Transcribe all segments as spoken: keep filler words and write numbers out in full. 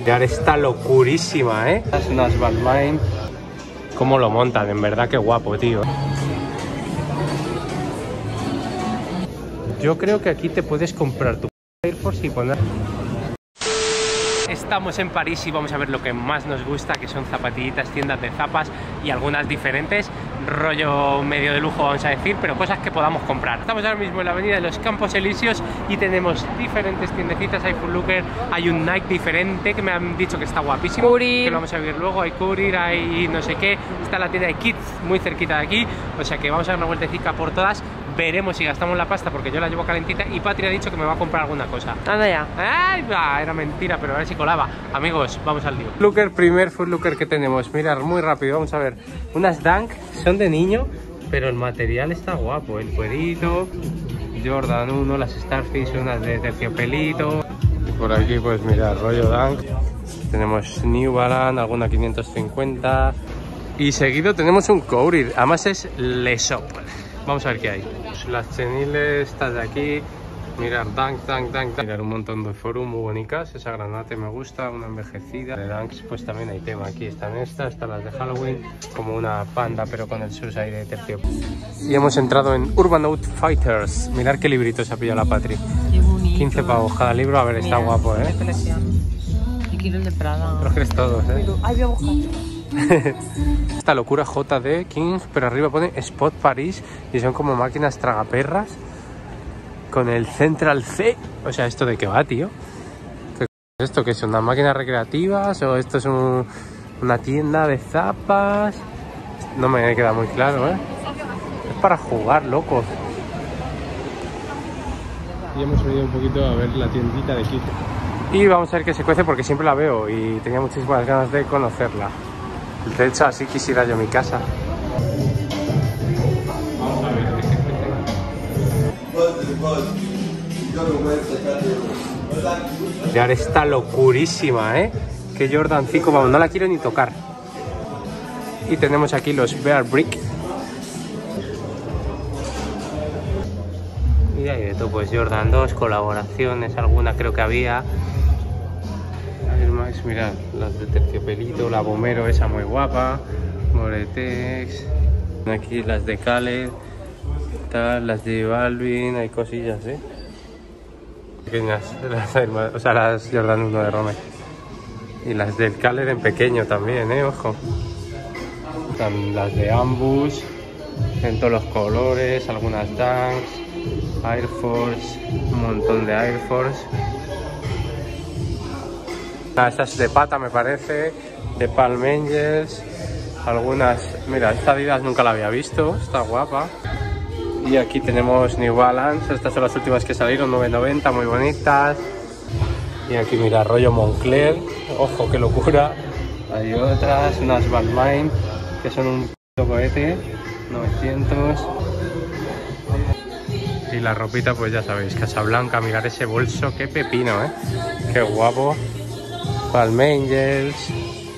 Mirad esta locurísima, ¿eh? Es una Balmain. Cómo lo montan, en verdad, qué guapo, tío. Yo creo que aquí te puedes comprar tu Air Force y poner... Estamos en París y vamos a ver lo que más nos gusta, que son zapatillitas, tiendas de zapas y algunas diferentes, rollo medio de lujo vamos a decir, pero cosas que podamos comprar. Estamos ahora mismo en la avenida de los Campos Elíseos y tenemos diferentes tiendecitas, hay Foot Locker, hay un Nike diferente que me han dicho que está guapísimo, Courir, que lo vamos a ver luego, hay Courir, hay no sé qué, está la tienda de Kids muy cerquita de aquí, o sea que vamos a dar una vueltecita por todas. Veremos si gastamos la pasta porque yo la llevo calentita y Patri ha dicho que me va a comprar alguna cosa. Anda ya. Ay, va, era mentira, pero a ver si colaba. Amigos, vamos al lío. Foot Locker, primer Foot Locker que tenemos. Mirad, muy rápido, vamos a ver. Unas Dunk, son de niño, pero el material está guapo. El cuerito, Jordan uno, las Starfish, unas de terciopelito. Por aquí, pues mirad, rollo Dunk. Tenemos New Balance, alguna quinientos cincuenta. Y seguido tenemos un Courir, además es Lesop. Vamos a ver qué hay. Las cheniles, estas de aquí. Mirar, Dunk, Dunk, Dunk. Mirar un montón de forum muy bonitas. Esa granate me gusta, una envejecida. De Dunks, pues también hay tema. Aquí están estas, están las de Halloween. Como una panda, pero con el sus ahí de terciopelo. Y hemos entrado en Urban Outfitters. Mirar qué librito se ha pillado la Patri. Qué bonito. quince pavos cada libro. A ver, mira, está guapo, ¿eh? Yo quiero el de Prada. Los quieres todos, ¿eh? Pero, ay, voy a buscar. Esta locura J D King, pero arriba pone Spot Paris y son como máquinas tragaperras con el Central C. O sea, ¿esto de qué va, tío? ¿Qué es esto? ¿Qué son unas máquinas recreativas o esto es un, una tienda de zapas? No me queda muy claro, ¿eh? Es para jugar, locos. Y hemos venido un poquito a ver la tiendita de Kit. Y vamos a ver qué se cuece porque siempre la veo y tenía muchísimas ganas de conocerla. De hecho, así quisiera yo mi casa. Vamos a ver qué se cuece. Mirad esta locurísima, ¿eh? Que Jordan cinco, vamos, no la quiero ni tocar. Y tenemos aquí los Bear Brick. Y hay de todo, pues Jordan dos, colaboraciones, alguna creo que había. Mirad, las de terciopelito, la Bomero esa muy guapa, Moretex, aquí las de Khaled, tal, las de Balvin, hay cosillas, ¿eh? Pequeñas, las, o sea, las Jordan uno de Rome. Y las del Khaled en pequeño también, ¿eh? Ojo. Están las de Ambush, en todos los colores, algunas Dunks, Air Force, un montón de Air Force. Esta es de pata me parece, de Palm Angels, algunas, mira, esta Adidas nunca la había visto, está guapa. Y aquí tenemos New Balance, estas son las últimas que salieron, nueve noventa, muy bonitas. Y aquí mira, rollo Moncler, ojo qué locura. Hay otras, unas Balmain, que son un cohete, novecientos. Y la ropita pues ya sabéis, Casablanca, mirar ese bolso, qué pepino, eh, qué guapo. Palm Angels.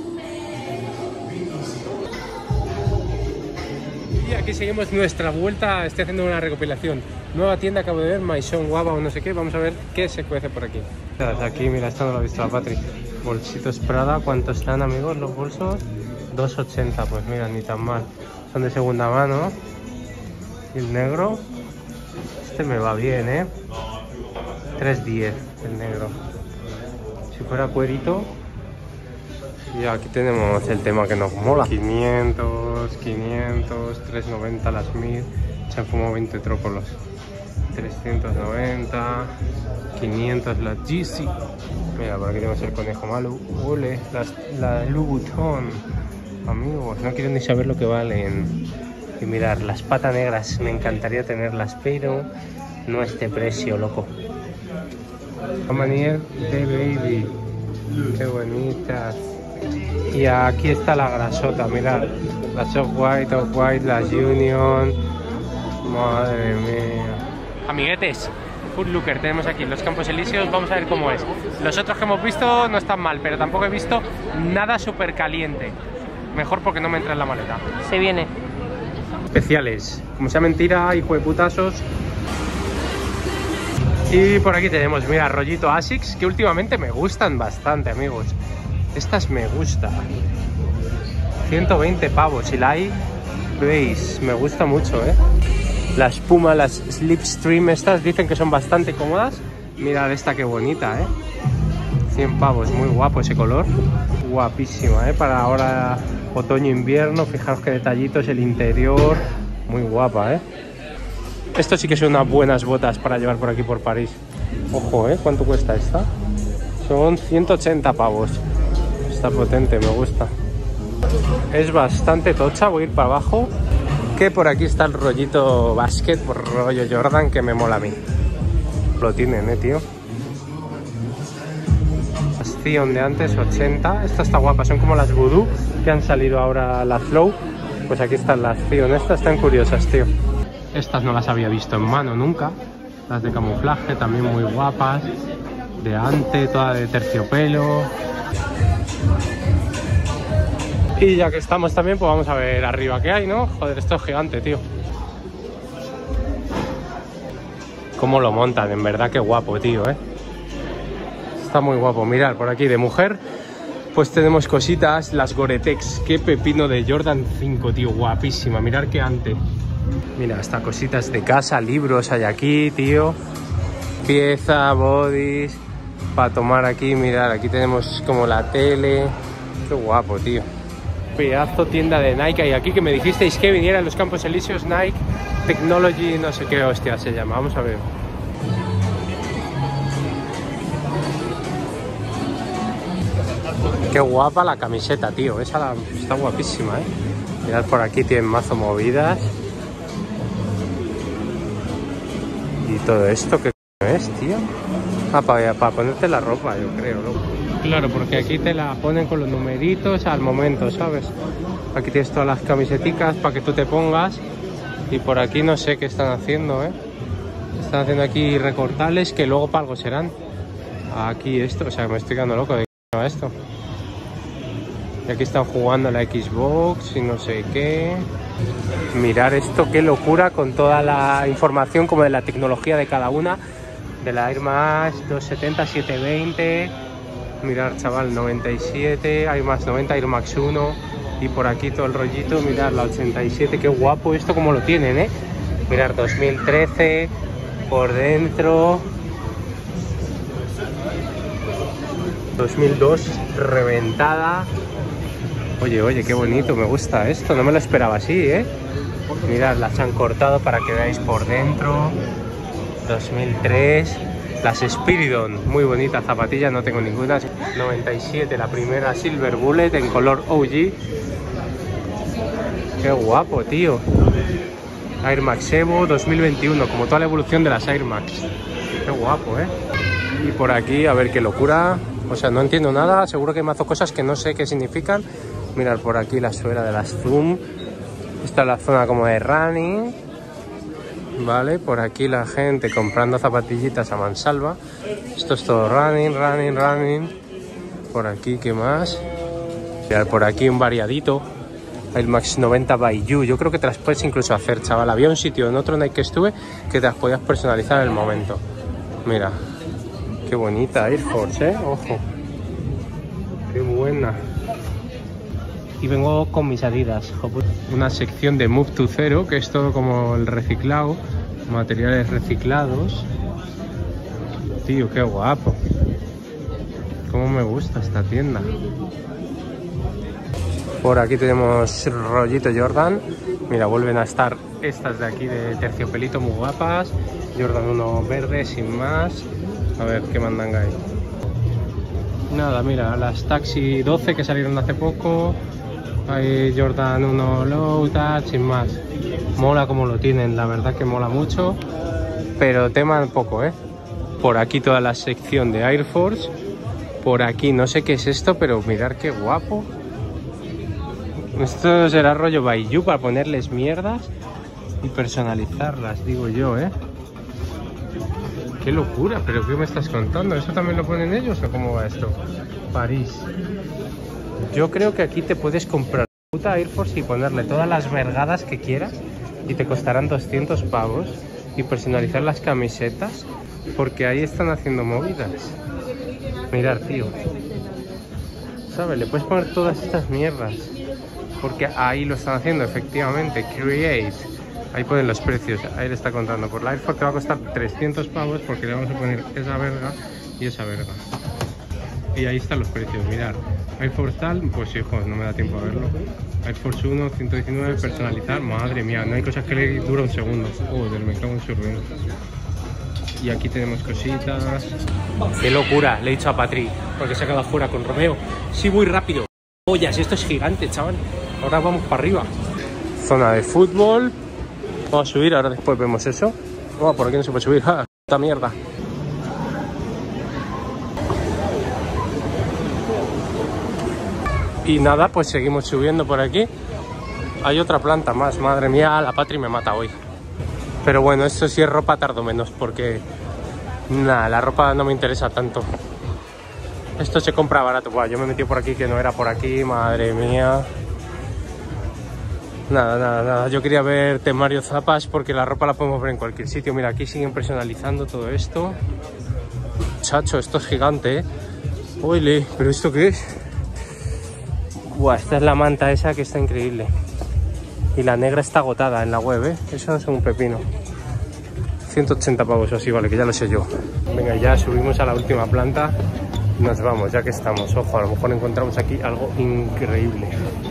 Y aquí seguimos nuestra vuelta. Estoy haciendo una recopilación. Nueva tienda, acabo de ver, Maison Guava o no sé qué. Vamos a ver qué se cuece por aquí. Aquí, mira, esto no lo ha visto la Patri. Bolsitos Prada, ¿cuántos están, amigos, los bolsos? dos ochenta, pues mira, ni tan mal. Son de segunda mano. Y el negro, este me va bien, ¿eh? tres diez el negro. Si fuera cuerito. Y aquí tenemos el tema que nos mola. quinientos, quinientos, trescientos noventa las mil. Se han fumado veinte trópolos. trescientos noventa, quinientos las Yeezy. Mira, por aquí tenemos el conejo malo. Ole, las, la Louboutin. Amigos, no quiero ni saber lo que valen. Y mirar, las patas negras, me encantaría tenerlas, pero no a este precio, loco. Manier de Baby, qué bonitas. Y aquí está la grasota, mirad, las Off-White, Off-White, las Union, madre mía. Amiguetes, Foot Locker tenemos aquí los Campos Elíseos, vamos a ver cómo es. Los otros que hemos visto no están mal, pero tampoco he visto nada súper caliente. Mejor porque no me entra en la maleta. Se viene. Especiales, como sea mentira, hijo de putazos. Y por aquí tenemos, mira, rollito Asics, que últimamente me gustan bastante, amigos. Estas me gustan. ciento veinte pavos. Y la hay, veis, me gusta mucho, ¿eh? Las Puma, las Slipstream, estas dicen que son bastante cómodas. Mirad esta qué bonita, ¿eh? cien pavos, muy guapo ese color. Guapísima, ¿eh? Para ahora otoño-invierno. Fijaros qué detallitos, el interior. Muy guapa, ¿eh? Esto sí que son unas buenas botas para llevar por aquí por París. Ojo, ¿eh? ¿Cuánto cuesta esta? Son ciento ochenta pavos. Está potente, me gusta. Es bastante tocha, voy a ir para abajo. Que por aquí está el rollito basket, por rollo Jordan, que me mola a mí. Lo tienen, eh, tío. Las Zion de antes, ochenta. Esta está guapa, son como las Voodoo que han salido ahora, las Flow. Pues aquí están las Zion, estas están curiosas, tío. Estas no las había visto en mano nunca. Las de camuflaje también muy guapas. De ante, toda de terciopelo. Y ya que estamos también, pues vamos a ver arriba qué hay, ¿no? Joder, esto es gigante, tío. Cómo lo montan, en verdad, qué guapo, tío, ¿eh? Está muy guapo. Mirad, por aquí de mujer, pues tenemos cositas, las Gore-Tex. Qué pepino de Jordan cinco, tío, guapísima. Mirad qué ante. Mira, hasta cositas de casa, libros hay aquí, tío. Pieza, bodies, para tomar aquí, mirad, aquí tenemos como la tele. Qué guapo, tío. Pedazo tienda de Nike hay aquí, que me dijisteis que viniera a los Campos Elíseos. Nike Technology, no sé qué hostia se llama. Vamos a ver. Qué guapa la camiseta, tío. Esa la, está guapísima, eh. Mirad, por aquí tienen mazo movidas. Y todo esto, ¿qué es, tío? Ah, para, para ponerte la ropa, yo creo, loco. Claro, porque aquí te la ponen con los numeritos al momento, ¿sabes? Aquí tienes todas las camiseticas para que tú te pongas. Y por aquí no sé qué están haciendo, ¿eh? Están haciendo aquí recortables que luego para algo serán. Aquí esto, o sea, me estoy quedando loco de qué va esto. Y aquí están jugando la Xbox y no sé qué. Mirar esto, qué locura, con toda la información como de la tecnología de cada una. De la Air Max doscientos setenta, setecientos veinte. Mirar, chaval, noventa y siete, Air Max noventa, Air Max uno. Y por aquí todo el rollito, mirar la ochenta y siete, qué guapo esto como lo tienen, ¿eh? Mirar, dos mil trece, por dentro. dos mil dos, reventada. Oye, oye, qué bonito, me gusta esto, no me lo esperaba así, ¿eh? Mirad, las han cortado para que veáis por dentro. dos mil tres. Las Spiridon, muy bonita zapatilla, no tengo ninguna. noventa y siete, la primera Silver Bullet en color O G. Qué guapo, tío. Air Max Evo dos mil veintiuno, como toda la evolución de las Air Max. Qué guapo, ¿eh? Y por aquí, a ver qué locura. O sea, no entiendo nada, seguro que hay mazo cosas que no sé qué significan. Mirad por aquí la suela de las Zoom. Esta es la zona como de running. Vale, por aquí la gente comprando zapatillitas a mansalva. Esto es todo running, running, running. Por aquí, ¿qué más? Mirad, por aquí un variadito. Air Max noventa by You. Yo creo que te las puedes incluso hacer, chaval. Había un sitio en otro Nike que estuve que te las podías personalizar en el momento. Mira, qué bonita Air Force, ¿eh? Ojo. Qué buena. Y vengo con mis Adidas. Una sección de Move to Zero, que es todo como el reciclado. Materiales reciclados. Tío, qué guapo. Cómo me gusta esta tienda. Por aquí tenemos rollito Jordan. Mira, vuelven a estar estas de aquí de terciopelito muy guapas. Jordan uno verde sin más. A ver qué mandanga hay. Nada, mira, las Taxi doce que salieron hace poco. Hay Jordan uno Low Touch sin más. Mola como lo tienen, la verdad que mola mucho. Pero tema un poco, ¿eh? Por aquí toda la sección de Air Force. Por aquí no sé qué es esto, pero mirad qué guapo. Esto será rollo by You para ponerles mierdas y personalizarlas, digo yo, ¿eh? Qué locura, pero ¿qué me estás contando? ¿Eso también lo ponen ellos o cómo va esto? París. Yo creo que aquí te puedes comprar puta Air Force y ponerle todas las vergadas que quieras y te costarán doscientos pavos y personalizar las camisetas porque ahí están haciendo movidas. Mirad, tío. ¿sabes? Le puedes poner todas estas mierdas. Porque ahí lo están haciendo, efectivamente. Create. Ahí ponen los precios. Ahí le está contando. Por la Air Force te va a costar trescientos pavos porque le vamos a poner esa verga y esa verga. Y ahí están los precios, mirad. Air Force tal, pues hijo, no me da tiempo a verlo. Air Force uno, ciento diecinueve, personalizar. Madre mía, no hay cosas que le dura un segundo. Joder, me cago en su ruina. Y aquí tenemos cositas. ¡Qué locura! Le he dicho a Patri, porque se ha quedado fuera con Romeo. Sí, muy rápido. Ollas, esto es gigante, chaval. Ahora vamos para arriba. Zona de fútbol. Vamos a subir, ahora después vemos eso. Oh, por aquí no se puede subir. ¡Ja! ¡Esta mierda! Y nada, pues seguimos subiendo por aquí. Hay otra planta más. Madre mía, la Patri me mata hoy. Pero bueno, esto sí es ropa, tardo menos, porque nada, la ropa no me interesa tanto. Esto se compra barato. Buah, yo me he metido por aquí que no era por aquí, madre mía. Nada, nada, nada. Yo quería ver temario zapas porque la ropa la podemos ver en cualquier sitio. Mira, aquí siguen personalizando todo esto. Chacho, esto es gigante, ¿eh? Oye, ¿pero esto qué es? Buah, esta es la manta esa que está increíble. Y la negra está agotada en la web, ¿eh? Eso es un pepino. ciento ochenta pavos o así, vale, que ya lo sé yo. Venga, ya subimos a la última planta. Nos vamos, ya que estamos. Ojo, a lo mejor encontramos aquí algo increíble.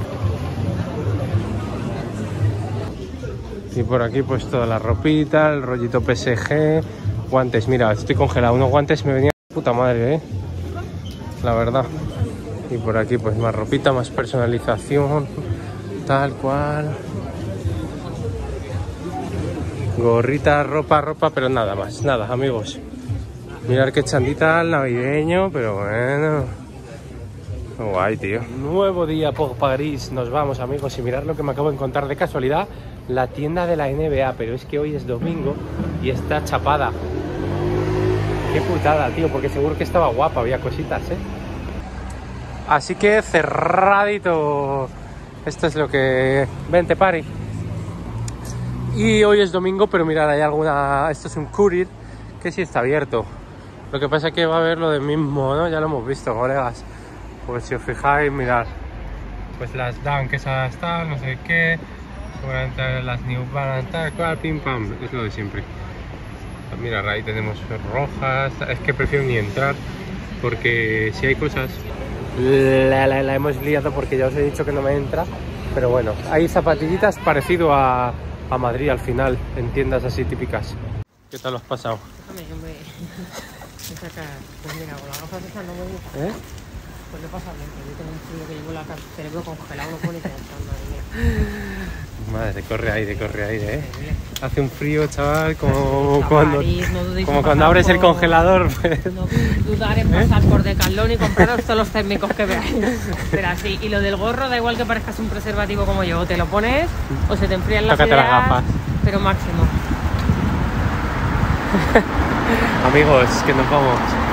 Y por aquí pues toda la ropita, el rollito P S G, guantes. Mira, estoy congelado. Unos guantes me venían de puta madre, ¿eh? La verdad. Y por aquí pues más ropita, más personalización, tal cual. Gorrita, ropa, ropa, pero nada más, nada, amigos. Mirad qué chandita al navideño, pero bueno. Guay, tío. Nuevo día por París, nos vamos, amigos. Y mirad lo que me acabo de encontrar de casualidad, la tienda de la N B A, pero es que hoy es domingo y está chapada. Qué putada, tío, porque seguro que estaba guapa, había cositas, ¿eh? Así que cerradito. Esto es lo que... Vente, Pari. Y hoy es domingo, pero mirad, hay alguna... Esto es un courier que sí está abierto. Lo que pasa es que va a haber lo del mismo, ¿no? Ya lo hemos visto, colegas. Pues si os fijáis, mirad. Pues las Dunk, que esas tal, no sé qué. Seguramente las New Balance, tal cual, pim pam. Es lo de siempre. Mirad, ahí tenemos rojas. Es que prefiero ni entrar, porque si hay cosas... La, la, la hemos liado porque ya os he dicho que no me entra. Pero bueno, hay zapatillitas parecido a, a Madrid al final, en tiendas así típicas. ¿Qué tal lo has pasado? Déjame que me... me saca... Pues mira, con las gafas esas no me gusta. ¿Eh? Pues le pasa bien, pero yo tengo un frío que llevo la cara, cerebro congelado, no pone pensando, madre mía. Madre, corre aire, corre aire, ¿eh? Hace un frío, chaval, como cuando, París, no como cuando abres por... el congelador. Pues. No dudar en pasar ¿Eh? por Decathlon y compraros todos los térmicos que veáis. Pero así, y lo del gorro, da igual que parezcas un preservativo como yo, te lo pones o se te enfrían las Tócate ideas, las gafas. Pero máximo. Amigos, que nos vamos.